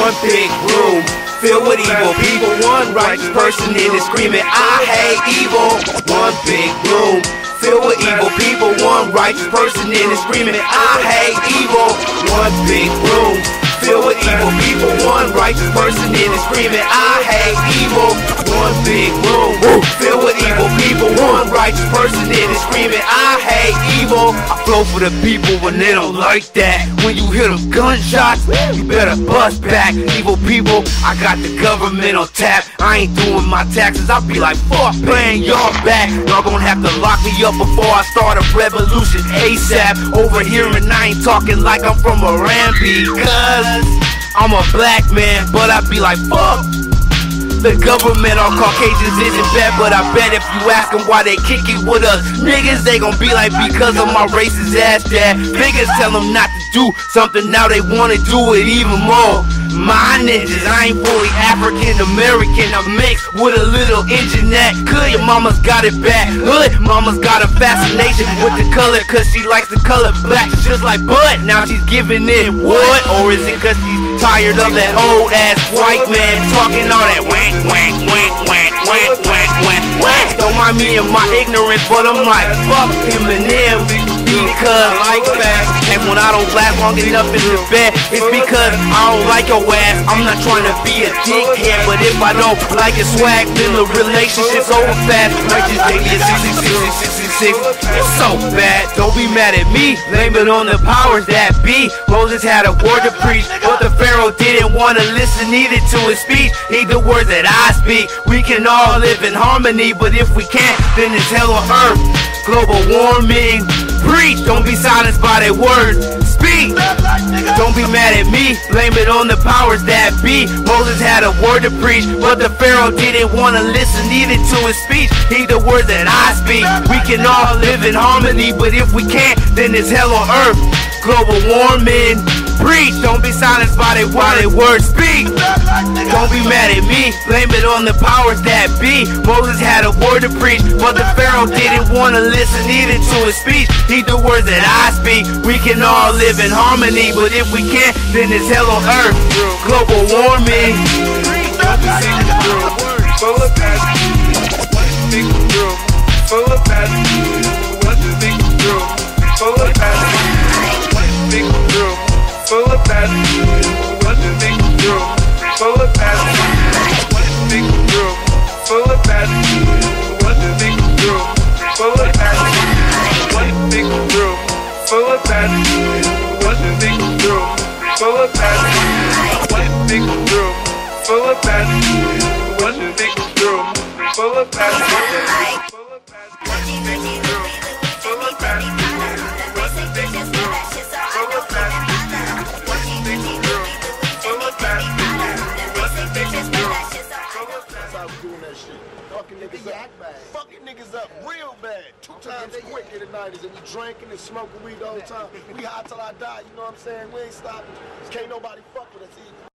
One big room filled with evil people. One righteous person in it screaming, I hate evil. One big room filled with evil people. One righteous person in it screaming, I hate evil. One big room filled with evil people. One righteous person in it screaming, I hate evil. One big room filled with evil people. One righteous person in it screaming, I hate evil. I flow for the people when they don't like that. When you hear them gunshots, you better bust back. Evil people, I got the government on tap. I ain't doing my taxes, I'll be like, fuck paying y'all back. Y'all gon' have to lock me up before I start a revolution ASAP. Over here and I ain't talking like I'm from Arambi, cause I'm a black man, but I be like, fuck. The government on Caucasians isn't bad, but I bet if you ask them why they kick it with us niggas, they gon' be like, because of my racist ass dad. Niggas tell them not to do something, now they wanna do it even more. My ninjas, I ain't fully African American, I'm mixed with a little Indian that could. Your mama's got it bad, hood mama's got a fascination with the color, cause she likes the color black, just like Bud. Now she's giving it what? Or is it cause she's tired of that old ass white man talking all that wank, wank, wank, wank, wank, wank, wank, wank. Don't mind me and my ignorance, but I'm like, fuck him and him, because like that. And when I don't last long enough in the bed, it's because I don't like your ass. I'm not trying to be a dickhead, but if I don't like your swag, then the relationship's over fast. Like this baby is 66, it's so bad. Don't be mad at me, blame it on the powers that be. Moses had a word to preach, but the Pharaoh didn't want to listen either to his speech. Heed the words that I speak. We can all live in harmony, but if we can't, then it's hell on earth. Global warming, preach, don't be silenced by their words. Speak, don't be mad at me, blame it on the powers that be. Moses had a word to preach, but the Pharaoh didn't want to listen either to his speech. Heed the words that I speak. We can all live in harmony, but if we can't, then it's hell on earth. Global warming, preach, don't be silenced by their words. Speak, don't be mad at me, blame it on the powers that be. Moses had a word to preach, but the Pharaoh didn't want to listen either to his speech. Heed the words that I speak. We can all live in harmony, but if we can't, then it's hell on earth. Global warming. Full of passion. Full of passion. What's the big room? Full of passion. Big room. Full of passion. What's the big room? Full of passion. Big room. Full of passion. What's the big room? Full of passion. One big room. Full of passion. What's the big room? Full of passion. One big room. Full of passion. What's the big room? Full of passion. Full of passion. Full of passion. What's the big room? Full of passion. What's the big room? Full of passion. What's the big room? Full of passion. That's how we doing that shit. Fucking niggas up. Fucking niggas up real bad. 2 times quick in the 90s, and we drinking and smoking weed all the time. We high till I die, you know what I'm saying? We ain't stopping. Can't nobody fuck with us either.